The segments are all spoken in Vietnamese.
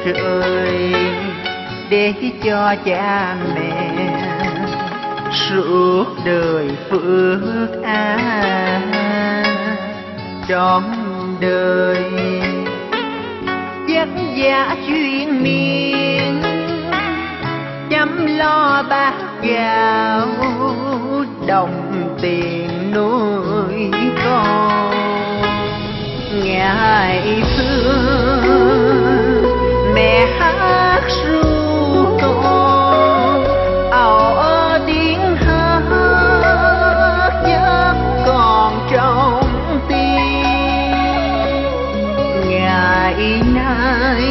trời để cho cha mẹ suốt đời phước an trọn đời. Vất vả chuyên miên chăm lo bát gạo đồng tiền nuôi con. Ngày xưa mẹ hát ru con ảo tiếng hát vẫn còn trong tim. Ngày nay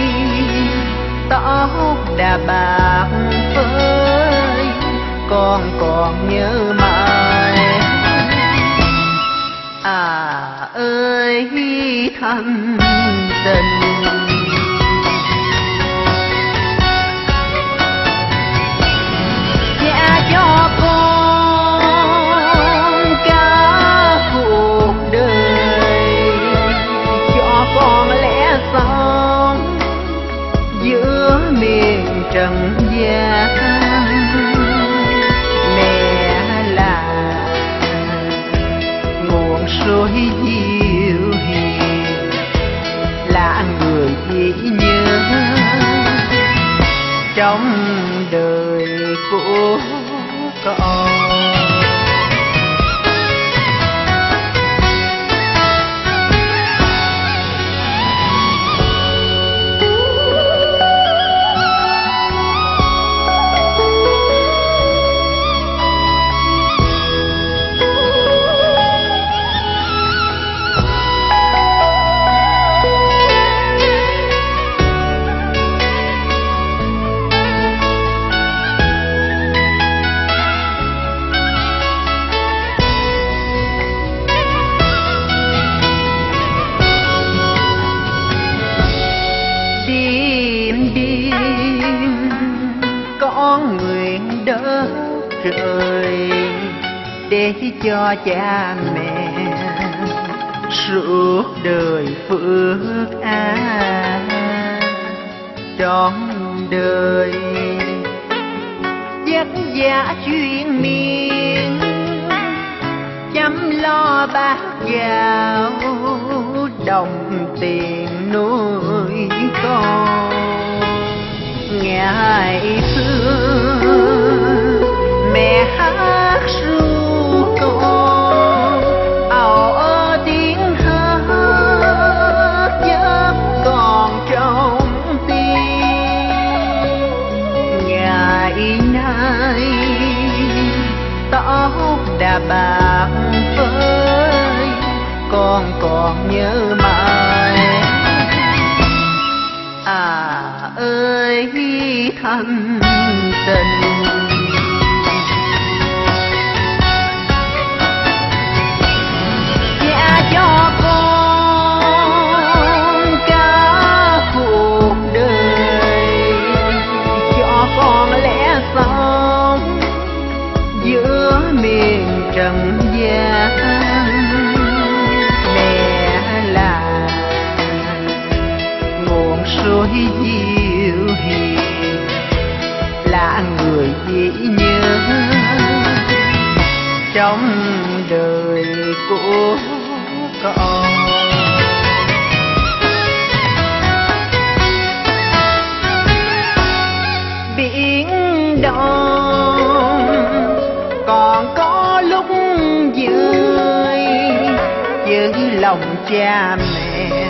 tóc đã bạc phơi con còn nhớ mãi. À ơi thân tình, cha cho con cả cuộc đời, cho con lẽ sống giữa miền trần gian. Mẹ là nguồn suối dịu hiền, là người chỉ nhớ trong đời của con. Con nguyện đất trời để cho cha mẹ suốt đời phước an trọn đời. Vất vả chuyên miên chăm lo bát gạo đồng tiền nuôi con. Ngày xưa mẹ hát ru con ảo tiếng hát vẫn còn trong tim. Ngày nay tóc đã bạc phơi con còn nhớ mãi. À ơi thân tình, cha cho con cả cuộc đời, cho con lẽ sống giữa miền trần gian. Mẹ là nguồn suối dịu hiền, là người chỉ nhớ trong đời của con. Biển đông còn có lúc vui với lòng cha mẹ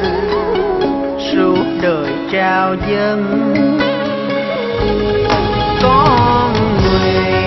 suốt đời trao dâng. Con người